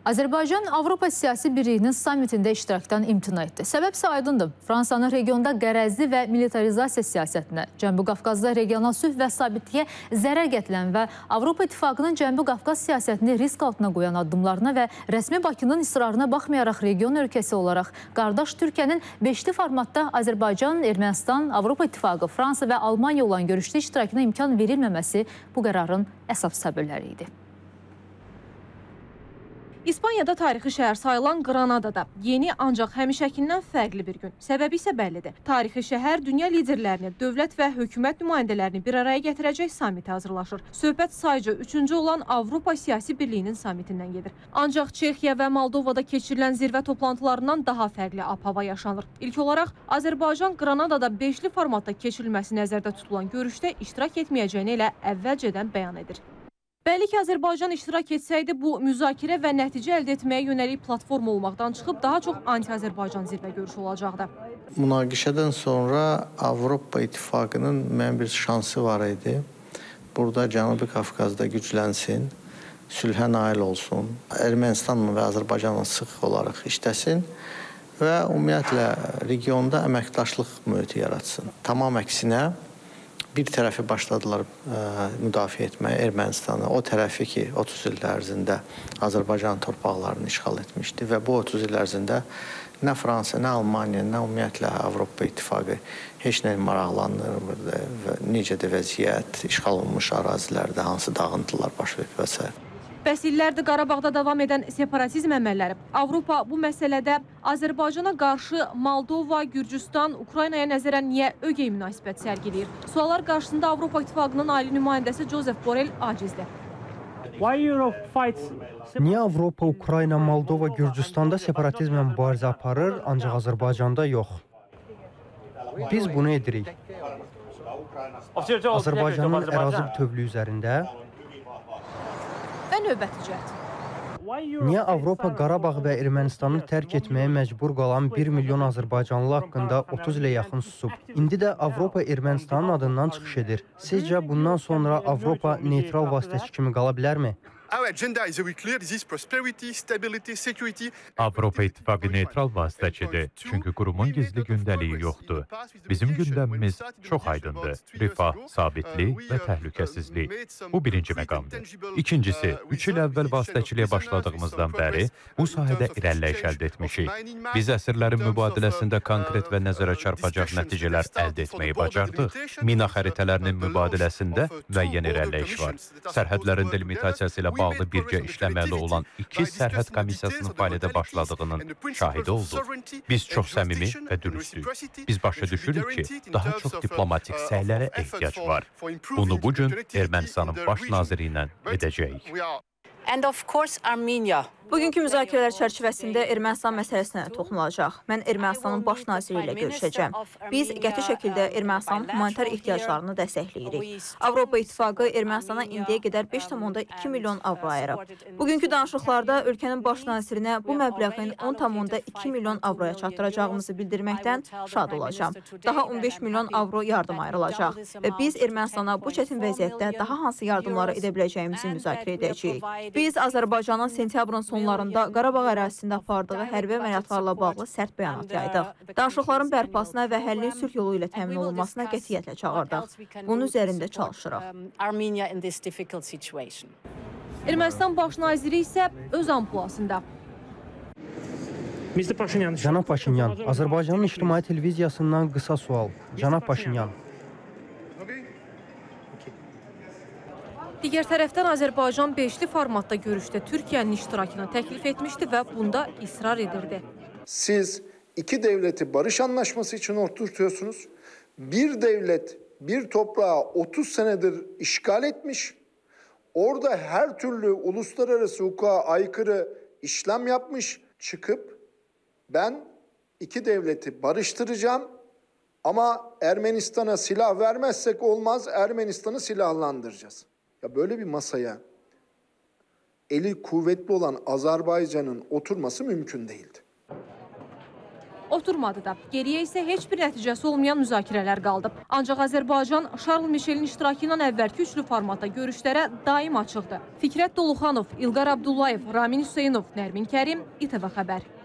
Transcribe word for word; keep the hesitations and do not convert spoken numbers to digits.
Azərbaycan Avropa Siyasi Birliyinin sammitində iştirakdan imtina etdi. Səbəb isə aydındır. Fransanın regionda qərəzli və militarizasiya siyasətinə, Cənubi Qafqazda regional sülh və sabitliyə zərər gətirən və Avropa İttifaqının Cənubi Qafqaz siyasətini risk altına qoyan addımlarına və rəsmi Bakının israrına baxmayaraq region ölkəsi olaraq qardaş Türkiyənin beşli formatda Azərbaycan, Ermənistan, Avropa İttifaqı, Fransa və Almaniya olan görüşdə iştirakına imkan verilməməsi bu qərarın əsas səbəbləri idi. İspanyada tarixi şəhər sayılan Granadada yeni ancaq həmişəkindən fərqli bir gün. Səbəbi isə bəllidir. Tarixi şəhər dünya liderlərini, dövlət və hökumət nümayəndələrini bir araya gətirəcək sammitə hazırlaşır. Söhbət sayca üçüncü olan Avropa Siyasi Birliyinin sammitindən gedir. Ancaq Çexiya və Moldovada keçirilən zirvə toplantılarından daha fərqli ab-hava yaşanır. İlk olaraq Azərbaycan Granadada beşli formatda keçirilməsi nəzərdə tutulan görüşdə iştirak etməyəcəyini elə əvvəlcədən bəyan edir. Bəlli ki, Azərbaycan iştirak etsəydi, bu müzakirə və nəticə əldə etməyə yönəlik platforma olmaqdan çıxıb daha çox anti-Azərbaycan zirvə görüşü olacaqdı. Münaqişədən sonra Avropa İttifaqının müəyyən bir şansı var idi. Burada Cənubi Qafqazda güclənsin, sülhə nail olsun, Ermənistanla və Azərbaycanla sıx olaraq işləsin və ümumiyyətlə regionda əməkdaşlıq mühiti yaratsın. Tamam əksinə, bir tərəfi başladılar ə, müdafiə etməyə Ermənistanı. O tərəfi ki, otuz il ərzində Azərbaycan torpaqlarını işğal etmişdi və bu otuz il ərzində nə Fransa, nə Almaniya, nə ümumiyyətlə Avropa İttifaqı heç nə maraqlanmırdı və necə də vəziyyət, işğal olunmuş ərazilərdə hansı dağıntılar baş verib və s. Bəs illərdir Qarabağda davam edən separatizm əməlləri Avropa bu məsələdə Azərbaycana qarşı Moldova, Gürcüstan, Ukraynaya nəzərən niyə ögey münasibət sərgiləyir? Suallar qarşısında Avropa İttifaqının ali nümayəndəsi Josep Borrell acizdir. Niyə Avropa, Ukrayna, Moldova, Gürcüstanda separatizmlə mübarizə aparır, ancaq Azərbaycanda yox? Biz bunu edirik. Azərbaycanın ərazi bütövlüyü üzərində və növbəti cəhd. Niyə Avropa Qarabağ və Ermənistanı tərk etməyə məcbur qalan bir milyon azərbaycanlı haqqında otuz ilə yaxın susub? İndi də Avropa Ermənistanın adından çıxış edir. Sizcə bundan sonra Avropa neytral vasitəçi kimi qala bilərmi? Avropa İttifaqı neytral vasitəçidir, çünki qurumun gizli gündəliyi yoxdur. Bizim gündəmimiz çox aydındır. Rifah, sabitlik və təhlükəsizlik. Bu birinci məqamdır. İkincisi, üç il əvvəl vasitəçiliyə başladığımızdan bəri bu sahədə irəliləyiş əldə etmişik. Biz əsirlərin mübadiləsində konkret və nəzərə çarpacaq nəticələr əldə etməyi bacardıq. Mina xəritələrinin mübadiləsində müəyyən irəliləyiş var. Sərhədlərin delimitasiyası ilə bağlı birgə işləməli olan iki sərhəd komissiyasının fəaliyyətə başladığının şahidi olduq. Biz çox səmimi və dürüstük. Biz başa düşürük ki, daha çox diplomatik səylərə ehtiyac var. Bunu bu gün Ermənistanın baş naziri ilə edəcəyik. Bugünkü müzakirələr çərçivəsində Ermənistan məsələsinə toxunulacaq. Mən Ermənistanın baş naziri ilə görüşəcəm. Biz qəti şəkildə Ermənistanın humanitar ehtiyaclarını dəstəkləyirik. Avropa İttifaqı Ermənistana indiyə qədər beş tam onda iki milyon avro ayırıb. Bugünkü danışıqlarda ölkənin baş nazirinə bu məbləğin on tam onda iki milyon avroya çatdıracağımızı bildirməkdən şad olacağam. Daha on beş milyon avro yardım ayrılacaq və biz Ermənistana bu çətin vəziyyətdə daha hansı yardımları edə biləcəyimizi müzakirə edəcəyik. Biz Azərbaycanın sentyabrın sonlarında Qarabağ ərazisində apardığı hərbi əməliyyatlarla bağlı sərt bəyanat yaydıq. Danışıqların bərpasına və həllin sülh yolu ilə təmin olunmasına qətiyyətlə çağırdıq. Bunun üzərində çalışırıq. Ermənistan baş naziri isə öz amplasında. Cənab Paşinyan, Azərbaycanın ictimai televiziyasından qısa sual. Cənab Paşinyan. Digər tərəfdən Azərbaycan beşli formatda görüşdə Türkiyənin iştirakına təklif etmişdi və bunda israr edirdi. Siz iki devleti barış anlaşması için oturtuyorsunuz. Bir devlet bir toprağı otuz senedir işgal etmiş. Orada her türlü uluslararası hukuka aykırı işlem yapmış. Çıkıp ben iki devleti barıştıracağım ama Ermenistan'a silah vermezsek olmaz, Ermenistan'ı silahlandıracağız. Ya böyle bir masaya eli kuvvetli olan Azerbaycan'ın oturması mümkün değildi. Oturmadı da. Geriyə isə heç bir nəticəsi olmayan müzakirələr qaldı. Ancaq Azərbaycan Şarl Mişelin iştirakı ilə əvvəlki üçlü formatda görüşlərə daim açıqdır. Fikrət Doluxanov, İlqar Abdullayev, Ramin Hüseynov, Nərmin Kərim, İTV Xəbər.